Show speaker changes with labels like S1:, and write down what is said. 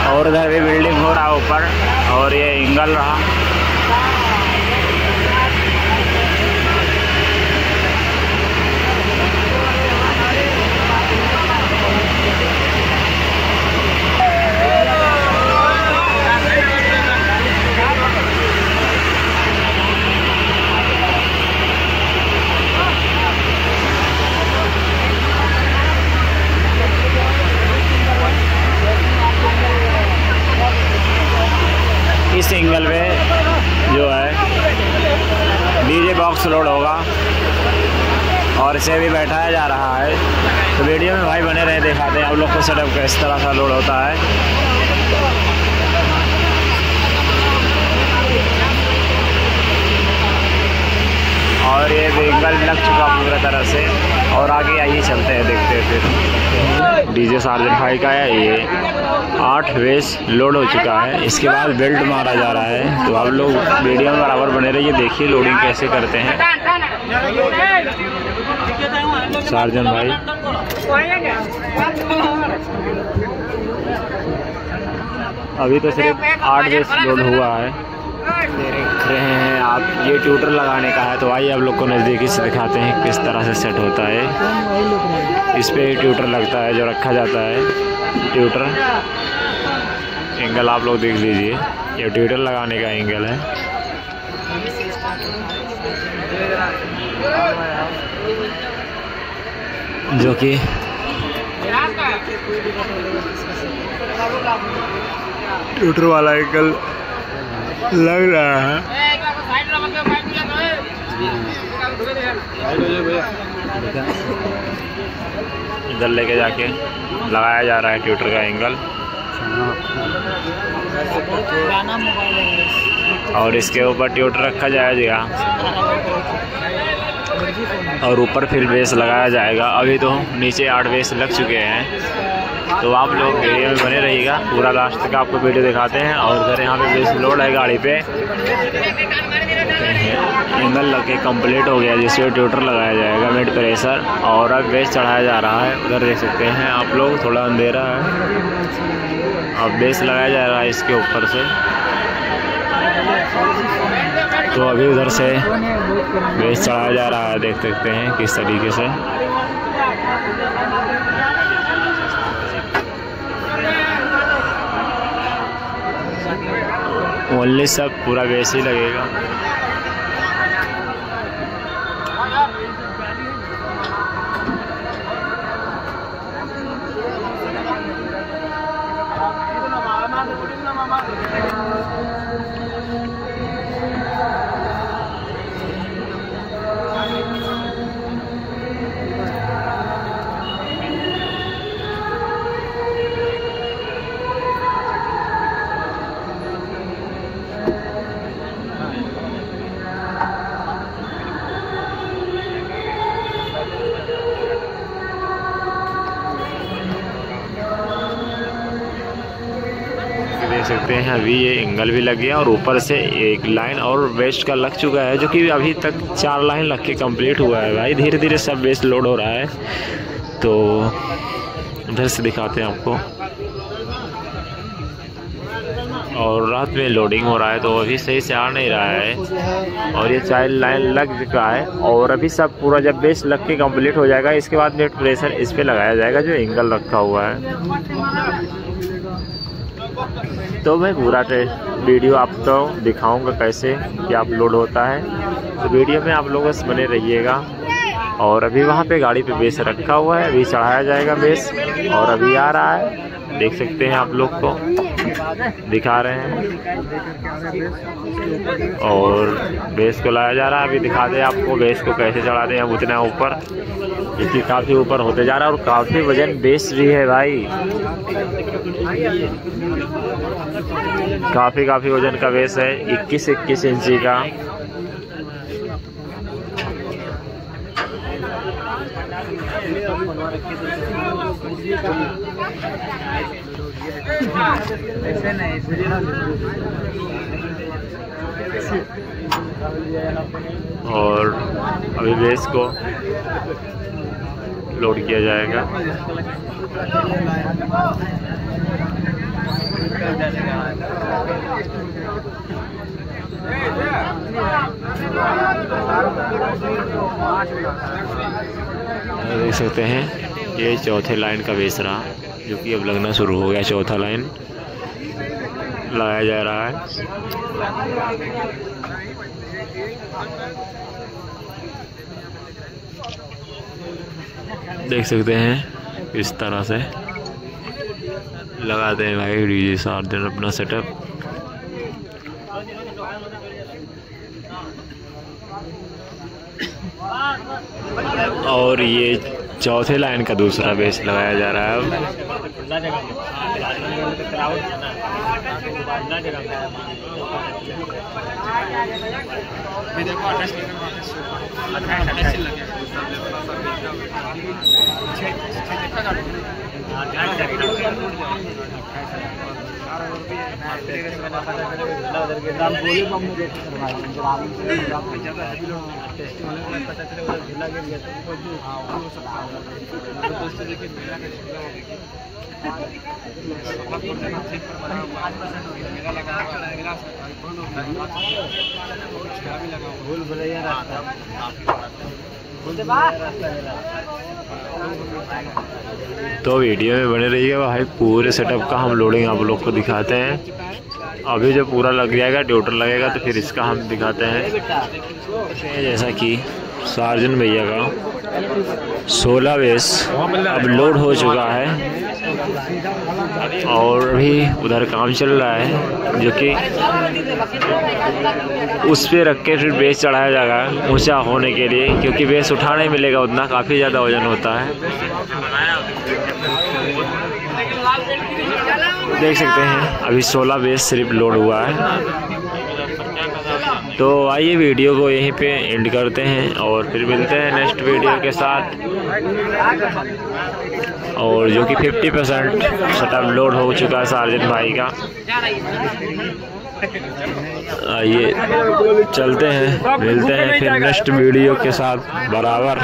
S1: और उधर भी बिल्डिंग हो रहा ऊपर, और ये एंगल रहा। इस एंगल पे जो है डीजे बॉक्स लोड होगा और इसे भी बैठाया जा रहा है। तो वीडियो में भाई बने रहे, दिखाते हैं आप लोग को सेटअप किस तरह का लोड होता है। और ये एंगल लग चुका पूरी तरह से, और आगे आइए चलते हैं, देखते हैं फिर। डीजे सार्जन भाई का है ये 8 बेस लोड हो चुका है। इसके बाद बेल्ट मारा जा रहा है। तो आप लोग वीडियो में बराबर बने रहिए, देखिए लोडिंग कैसे करते हैं सार्जन भाई। अभी तो सिर्फ 8 बेस लोड हुआ है, देख रहे हैं आप। ये ट्यूटर लगाने का है, तो आइए आप लोग को नज़दीकी से दिखाते हैं किस तरह से सेट होता है। इस पे ट्यूटर लगता है जो रखा जाता है ट्यूटर। एंगल आप लोग देख लीजिए, ये ट्यूटर लगाने का एंगल है। जो कि ट्यूटर वाला एंगल लग रहा है। इधर लेके जाके लगाया जा रहा है ट्यूटर का एंगल, और इसके ऊपर ट्यूटर रखा जाएगा और ऊपर फिर बेस लगाया जाएगा। अभी तो नीचे 8 बेस लग चुके हैं। तो आप लोग वीडियो में बने रहिएगा, पूरा लास्ट तक आपको वीडियो दिखाते हैं। और उधर यहाँ पे बेस लोड है गाड़ी पे, एंगल लग के कंप्लीट हो गया, जिसमें ट्यूटर लगाया जाएगा मिड प्रेशर, और अब बेस चढ़ाया जा रहा है। उधर देख सकते हैं आप लोग, थोड़ा अंधेरा है। अब बेस लगाया जा रहा है इसके ऊपर से। तो अभी उधर से बेस चढ़ाया जा रहा है, देख सकते हैं किस तरीके से। ओनली सब पूरा बेस ही लगेगा। देख सकते हैं अभी ये एंगल भी लग गया, और ऊपर से एक लाइन और वेस्ट का लग चुका है, जो कि अभी तक 4 लाइन लग के कंप्लीट हुआ है भाई। धीरे धीरे सब वेस्ट लोड हो रहा है। तो उधर से दिखाते हैं आपको। और रात में लोडिंग हो रहा है, तो अभी सही से आ नहीं रहा है। और ये 4 लाइन लग चुका है, और अभी सब पूरा जब बेस लग के कंप्लीट हो जाएगा, इसके बाद नेट प्रेशर इस पे लगाया जाएगा जो एंगल रखा हुआ है। तो मैं पूरा वीडियो आपको दिखाऊंगा कैसे क्या अपलोड होता है। तो वीडियो में आप लोगों से बने रहिएगा। और अभी वहाँ पे गाड़ी पे बेस रखा हुआ है, अभी चढ़ाया जाएगा बेस, और अभी आ रहा है, देख सकते हैं आप लोग को दिखा रहे हैं। और बेस को लाया जा रहा है, अभी दिखा दे आपको बेस को कैसे चढ़ाते हैं हम उतना ऊपर, क्योंकि काफ़ी ऊपर होते जा रहा है और काफ़ी वजन बेस भी है भाई। काफ़ी वजन का बेस है, 21 इंची का। और अभी बेस को लोड किया जाएगा। देख सकते हैं ये चौथे लाइन का बेच रहा, जो कि अब लगना शुरू हो गया। चौथा लाइन लगाया जा रहा है। देख सकते हैं इस तरह से लगाते हैं भाई डीजे सार्जन अपना सेटअप। और ये चौथे लाइन का दूसरा बेस लगाया जा रहा है अब। तो वीडियो में बने रहिएगा भाई, पूरे सेटअप का हम लोडिंग आप लोग को दिखाते हैं। अभी जब पूरा लग जाएगा, ट्यूटर लगेगा, तो फिर इसका हम दिखाते हैं। जैसा कि सार्जन भैया का 16 बेस अब लोड हो चुका है और अभी उधर काम चल रहा है, जो कि उस पे रख के फिर बेस चढ़ाया जाएगा ऊंचा होने के लिए, क्योंकि बेस उठा नहीं मिलेगा उतना, काफ़ी ज़्यादा वजन होता है। देख सकते हैं अभी 16 बेस सिर्फ लोड हुआ है। तो आइए वीडियो को यहीं पे एंड करते हैं और फिर मिलते हैं नेक्स्ट वीडियो के साथ, और जो कि 50% सेटअप लोड हो चुका है सार्जन भाई का। आइए चलते हैं, मिलते हैं फिर नेक्स्ट वीडियो के साथ बराबर।